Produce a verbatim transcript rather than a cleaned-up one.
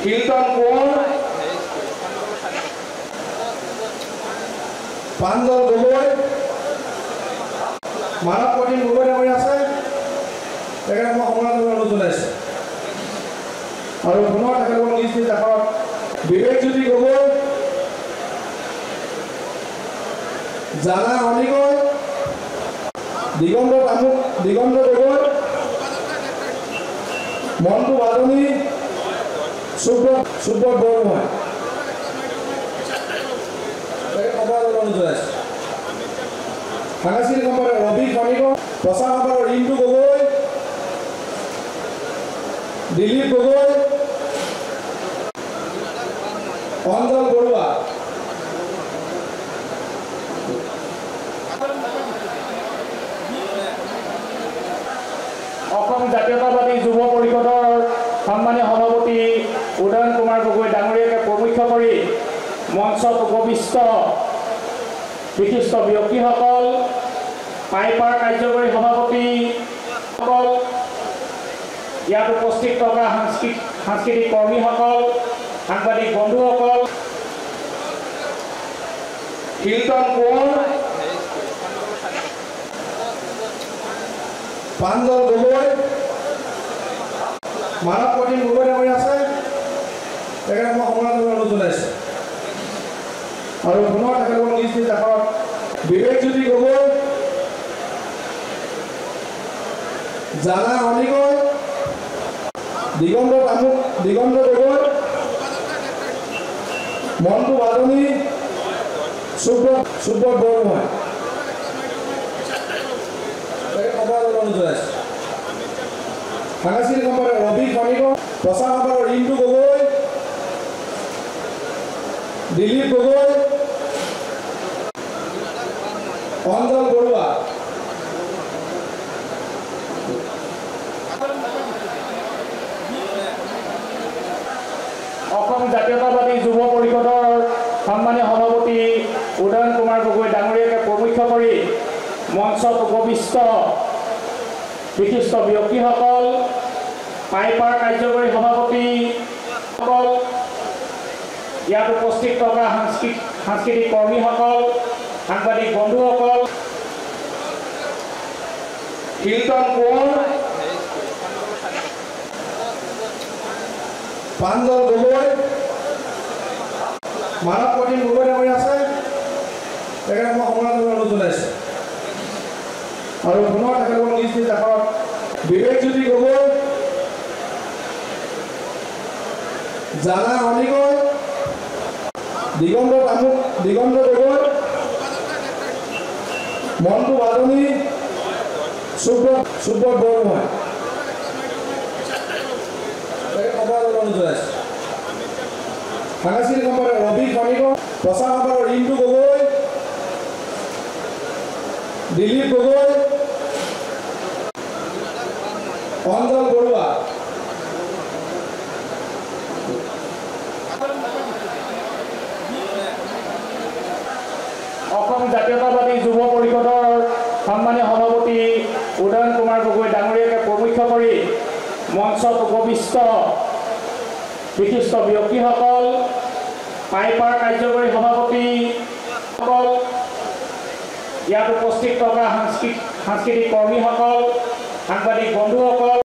কীর্তন কোঁৱৰ, প্ৰাঞ্জল গগৈ, মানৱ প্ৰতীম গগৈ ডাঙৰীয়া আছে, তেখেতক মই সমাদৰ অনুৰোধ জনাইছোঁ। আৰু পুনৰ তেখেতলোকৰ নিজ নিজ আসনত বিবেকজ্যোতি গগৈ, জানা অনিগৈ, দিগন্ত তামুক দিগন্ত গগৈ, মন্টু বাদনী, সুব্ৰত সুব্ৰত বৰগোহাঁই, তেখেত সমাদৰ অনুৰোধ জনাইছোঁ। সাংস্কৃতিক সম্পাদক ৰবি খনিকৰ, প্ৰচাৰ সম্পাদক ৰিণ্টু গগৈ, দিলীপ গগৈ, অঞ্জল বৰুৱা, অসম জাতীয়তাবাদী যুৱ পৰিষদৰ সন্মানীয় সভাপতি উদয়ন কুমাৰ গগৈ ডাঙৰীয়াকে প্ৰমুখ্য কৰি মঞ্চত উপবিষ্ট বিশিষ্ট ব্যক্তিসকল, পাইপাৰ কাৰ্যকৰী সভাপতিসকল, ইয়াত উপস্থিত থকা সাংস্কৃতিক কৰ্মীসকল, সাংবাদিক বন্ধুসকল, কীৰ্তন কোঁৱৰ, প্ৰাঞ্জল গগৈ, মানৱ প্ৰতীম গগৈ ডাঙৰীয়া আছে, তেখেতক মই সমাদৰ অনুৰোধ জনাইছোঁ। আৰু পুনৰ তেখেতলোকৰ নিজ নিজ আসনত বিবেকজ্যোতি গগৈ, জানা অনিগৈ, দিগন্ত তামুক দিগন্ত গগৈ, মন্টু বাদনী, সুব্ৰত সুব্ৰত বৰগোহাঁই, তেখেত সমাদৰ অনুৰোধ জনাইছোঁ। সাংস্কৃতিক সম্পাদক ৰবি খনিকৰ, প্ৰচাৰ সম্পাদক ৰিণ্টু গগৈ, দিলীপ গগৈ, অঞ্জল বৰুৱা, অসম জাতীয়তাবাদী যুৱ পৰিষদৰ সন্মানীয় সভাপতি উদয়ন কুমাৰ গগৈ ডাঙৰীয়াকে প্ৰমুখ্য কৰি মঞ্চত উপবিষ্ট বিশিষ্ট ব্যক্তিসকল, পাইপাৰ কাৰ্যকৰী সভাপতিসকল, ইয়াত উপস্থিত থকা সাংস্কৃতিক কৰ্মীসকল, সাংবাদিক বন্ধুসকল, কীৰ্তন কোঁৱৰ, প্ৰাঞ্জল গগৈ, মানৱ প্ৰতীম গগৈ ডাঙৰীয়া আছে, তেখেতক মই সমাদৰ অনুৰোধ জনাইছোঁ। আৰু পুনৰ তেখেতলোকৰ নিজ নিজ আসনত বিবেকজ্যোতি গগৈ, জানা অনিগৈ, দিগন্ত তামুক দিগন্ত গগৈ, মন্টু বাদনী, সুব্ৰত সুব্ৰত বৰগোহাঁই, তেখেত সমাদৰ অনুৰোধ জনাইছোঁ। সাংস্কৃতিক সম্পাদক ৰবি খনিকৰ, প্ৰচাৰ সম্পাদক ৰিণ্টু গগৈ, দিলীপ গগৈ, অঞ্জল বৰুৱা, অসম জাতীয়তাবাদী যুৱ পৰিষদৰ সন্মানীয় সভাপতি উদয়ন কুমাৰ গগৈ ডাঙৰীয়াকে প্ৰমুখ্য কৰি মঞ্চত উপবিষ্ট বিশিষ্ট ব্যক্তিসকল, পাইপাৰ কাৰ্যকৰী সভাপতিসকল, ইয়াত উপস্থিত থকা সাংস্কৃতিক কৰ্মীসকল, সাংবাদিক বন্ধুসকল,